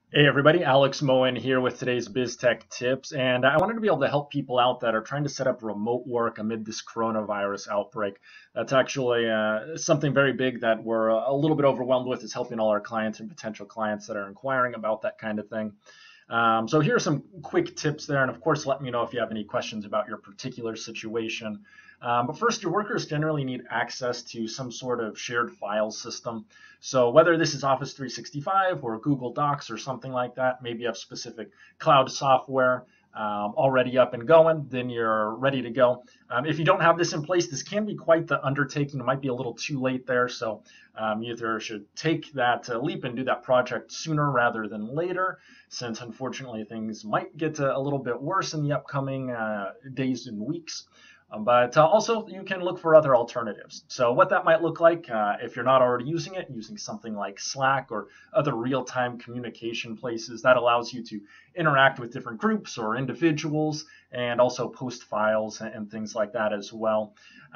Hey everybody, Alex Moen here with today's Biz Tech tips, and I wanted to be able to help people out that are trying to set up remote work amid this coronavirus outbreak. That's actually something very big that we're a little bit overwhelmed with, is helping all our clients and potential clients that are inquiring about that kind of thing. So here are some quick tips there, and of course, let me know if you have any questions about your particular situation. But first, your workers generally need access to some sort of shared file system. So whether this is Office 365 or Google Docs or something like that, maybe you have specific cloud software already up and going, then you're ready to go. If you don't have this in place, this can be quite the undertaking. It might be a little too late there. So you either should take that leap and do that project sooner rather than later, since unfortunately things might get a little bit worse in the upcoming days and weeks. But also, you can look for other alternatives. So what that might look like, if you're not already using it, using something like Slack or other real-time communication places, that allows you to interact with different groups or individuals and also post files and things like that as well.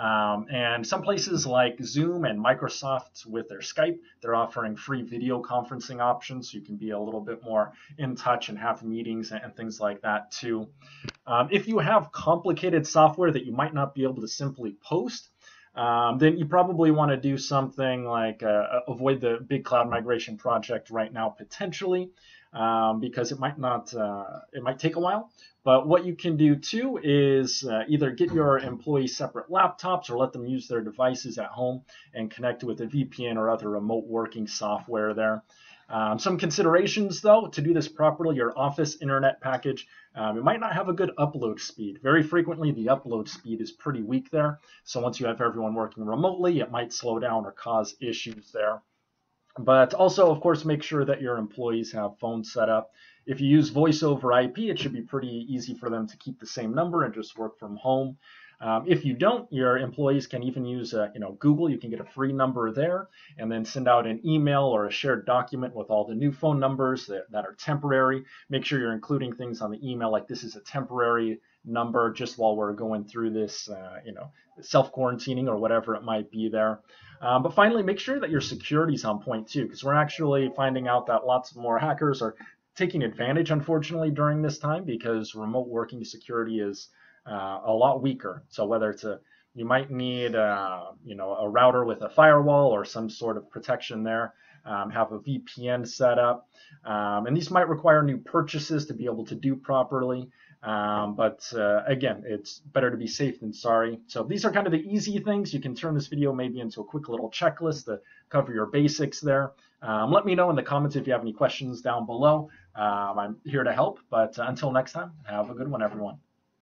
And some places like Zoom and Microsoft with their Skype, they're offering free video conferencing options, so you can be a little bit more in touch and have meetings and things like that too. If you have complicated software that you might not be able to simply post, then you probably want to do something like avoid the big cloud migration project right now potentially, because it might take a while. But what you can do too is either get your employees separate laptops or let them use their devices at home and connect with a VPN or other remote working software there. Some considerations, though, to do this properly: your Office internet package, it might not have a good upload speed. Very frequently, the upload speed is pretty weak there. So once you have everyone working remotely, it might slow down or cause issues there. But also, of course, make sure that your employees have phones set up. If you use voice over IP, it should be pretty easy for them to keep the same number and just work from home. If you don't, your employees can even use Google. You can get a free number there and then send out an email or a shared document with all the new phone numbers that are temporary. Make sure you're including things on the email like this is a temporary number just while we're going through this, self-quarantining or whatever it might be there. But finally, make sure that your security is on point too, because we're actually finding out that lots more hackers are taking advantage, unfortunately, during this time, because remote working security is a lot weaker. So whether it's you might need a router with a firewall or some sort of protection there, have a VPN set up, and these might require new purchases to be able to do properly. But again, it's better to be safe than sorry. So these are kind of the easy things. You can turn this video maybe into a quick little checklist to cover your basics there. Let me know in the comments if you have any questions down below. I'm here to help, but until next time, have a good one, everyone.